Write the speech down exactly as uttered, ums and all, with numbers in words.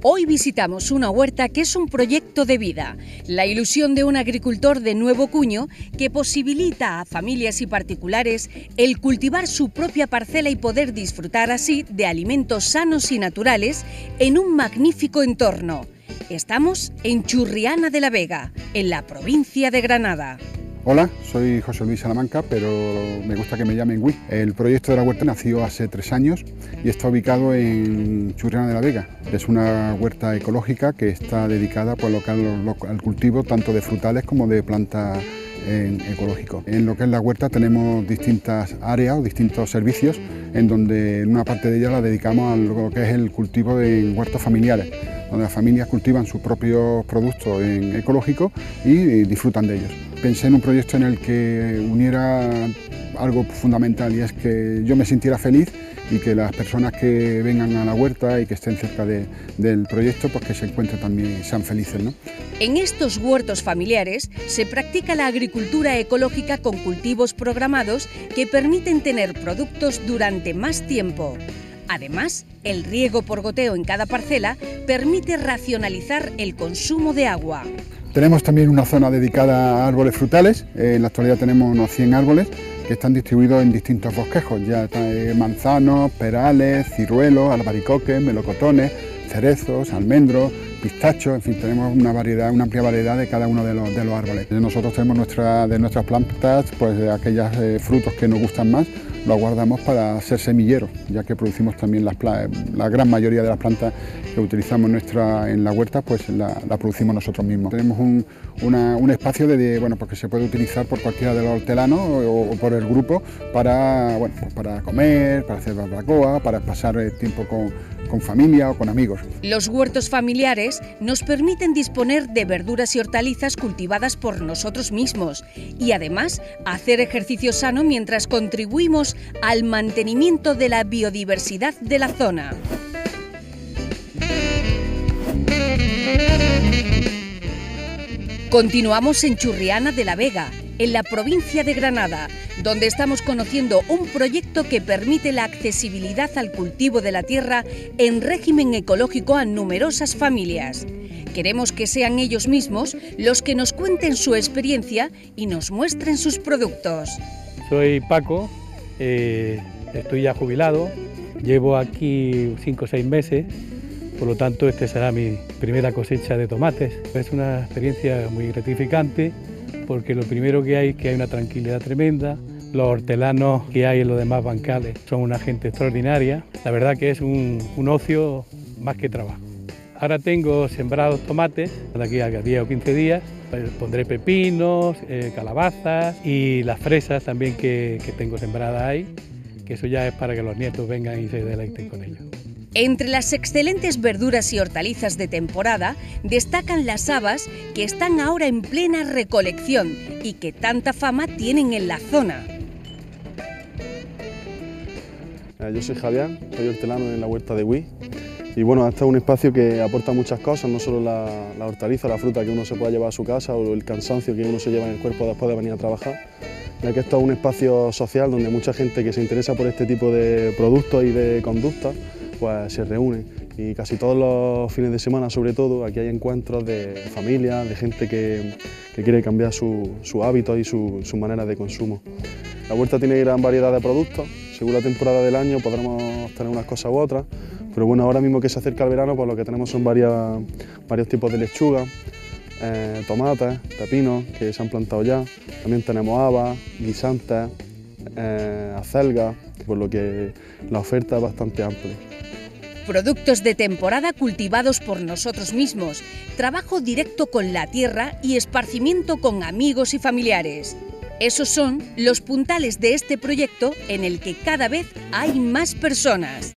Hoy visitamos una huerta que es un proyecto de vida, la ilusión de un agricultor de nuevo cuño que posibilita a familias y particulares el cultivar su propia parcela y poder disfrutar así de alimentos sanos y naturales en un magnífico entorno. Estamos en Churriana de la Vega, en la provincia de Granada. Hola, soy José Luis Salamanca, pero me gusta que me llamen Gui. El proyecto de la huerta nació hace tres años y está ubicado en Churriana de la Vega. Es una huerta ecológica que está dedicada pues, local, al cultivo tanto de frutales como de plantas en ecológico. En lo que es la huerta tenemos distintas áreas o distintos servicios en donde en una parte de ella la dedicamos a lo que es el cultivo de huertos familiares, donde las familias cultivan sus propios productos en ecológico y disfrutan de ellos. Pensé en un proyecto en el que uniera algo fundamental y es que yo me sintiera feliz y que las personas que vengan a la huerta y que estén cerca de, del proyecto pues que se encuentren también y sean felices, ¿no? En estos huertos familiares se practica la agricultura ecológica con cultivos programados que permiten tener productos durante más tiempo. Además, el riego por goteo en cada parcela permite racionalizar el consumo de agua. Tenemos también una zona dedicada a árboles frutales. En la actualidad tenemos unos cien árboles que están distribuidos en distintos bosquejos, ya manzanos, perales, ciruelos, albaricoques, melocotones, cerezos, almendros, pistachos, en fin, tenemos una variedad, una amplia variedad de cada uno de los, de los árboles. Nosotros tenemos nuestra, de nuestras plantas, pues aquellos eh, frutos que nos gustan más, los guardamos para ser semilleros, ya que producimos también las, la gran mayoría de las plantas que utilizamos en, nuestra, en la huerta, pues la, la producimos nosotros mismos. Tenemos un, una, un espacio de, bueno, pues que se puede utilizar por cualquiera de los hortelanos o, o por el grupo para, bueno, pues para comer, para hacer barbacoa, para pasar el tiempo con, con familia o con amigos. Los huertos familiares nos permiten disponer de verduras y hortalizas cultivadas por nosotros mismos y además hacer ejercicio sano mientras contribuimos al mantenimiento de la biodiversidad de la zona. Continuamos en Churriana de la Vega, en la provincia de Granada, donde estamos conociendo un proyecto que permite la accesibilidad al cultivo de la tierra en régimen ecológico a numerosas familias. Queremos que sean ellos mismos los que nos cuenten su experiencia y nos muestren sus productos. Soy Paco, eh, estoy ya jubilado, llevo aquí cinco o seis meses, por lo tanto esta será mi primera cosecha de tomates. Es una experiencia muy gratificante porque lo primero que hay es que hay una tranquilidad tremenda. Los hortelanos que hay en los demás bancales son una gente extraordinaria. La verdad que es un, un ocio más que trabajo. Ahora tengo sembrados tomates, de aquí a diez o quince días. Pondré pepinos, eh, calabazas y las fresas también que, que tengo sembradas ahí, que eso ya es para que los nietos vengan y se deleiten con ellos. Entre las excelentes verduras y hortalizas de temporada destacan las habas que están ahora en plena recolección y que tanta fama tienen en la zona. Yo soy Javier, soy hortelano en la huerta de Gui. Y bueno, este es un espacio que aporta muchas cosas, no solo la, la hortaliza, la fruta que uno se pueda llevar a su casa o el cansancio que uno se lleva en el cuerpo después de venir a trabajar, ya que esto es un espacio social donde mucha gente que se interesa por este tipo de productos y de conductas pues se reúne y casi todos los fines de semana, sobre todo, aquí hay encuentros de familias, de gente que, que quiere cambiar su, su hábito y su, su manera de consumo. La huerta tiene gran variedad de productos, según la temporada del año podremos tener unas cosas u otras, pero bueno, ahora mismo que se acerca el verano, pues lo que tenemos son varias, varios tipos de lechuga, eh, tomates, pepinos que se han plantado ya, también tenemos habas, guisantes, eh, acelgas, por lo que la oferta es bastante amplia. Productos de temporada cultivados por nosotros mismos, trabajo directo con la tierra y esparcimiento con amigos y familiares. Esos son los puntales de este proyecto en el que cada vez hay más personas.